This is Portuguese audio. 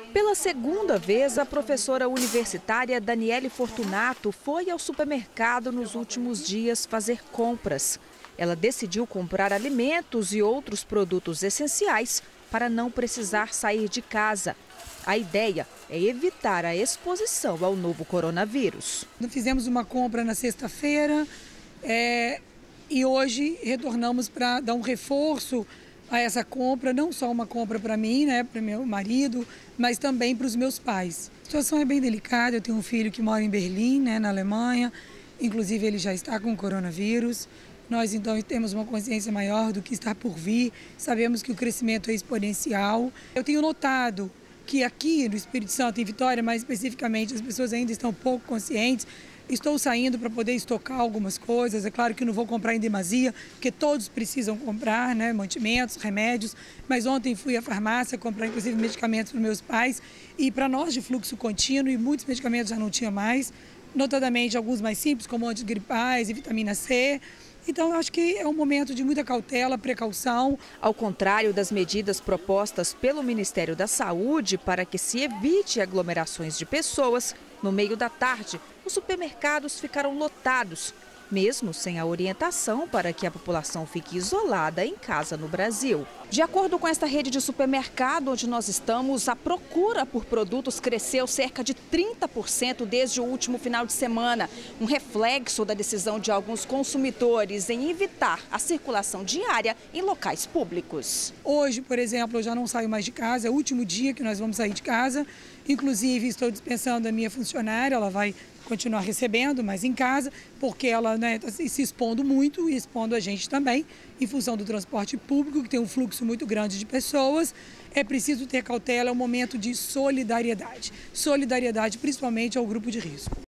Pela segunda vez, a professora universitária Daniele Fortunato foi ao supermercado nos últimos dias fazer compras. Ela decidiu comprar alimentos e outros produtos essenciais para não precisar sair de casa. A ideia é evitar a exposição ao novo coronavírus. Fizemos uma compra na sexta-feira e hoje retornamos para dar um reforço a essa compra, não só uma compra para mim, para meu marido, mas também para os meus pais. A situação é bem delicada, eu tenho um filho que mora em Berlim, na Alemanha, inclusive ele já está com coronavírus. Nós então temos uma consciência maior do que está por vir, sabemos que o crescimento é exponencial. Eu tenho notado que aqui no Espírito Santo, em Vitória, mais especificamente, as pessoas ainda estão pouco conscientes. Estou saindo para poder estocar algumas coisas, é claro que não vou comprar em demasia, porque todos precisam comprar, mantimentos, remédios, mas ontem fui à farmácia comprar inclusive medicamentos para meus pais e para nós de fluxo contínuo, e muitos medicamentos já não tinha mais, notadamente alguns mais simples, como antigripais e vitamina C. Então, eu acho que é um momento de muita cautela, precaução. Ao contrário das medidas propostas pelo Ministério da Saúde para que se evite aglomerações de pessoas, no meio da tarde, os supermercados ficaram lotados, mesmo sem a orientação para que a população fique isolada em casa no Brasil. De acordo com esta rede de supermercado onde nós estamos, a procura por produtos cresceu cerca de 30% desde o último final de semana, um reflexo da decisão de alguns consumidores em evitar a circulação diária em locais públicos. Hoje, por exemplo, eu já não saio mais de casa, é o último dia que nós vamos sair de casa, inclusive estou dispensando a minha funcionária, ela vai continuar recebendo, mas em casa, porque ela está se expondo muito e expondo a gente também, em função do transporte público, que tem um fluxo muito grande de pessoas. É preciso ter cautela, é um momento de solidariedade. Solidariedade principalmente ao grupo de risco.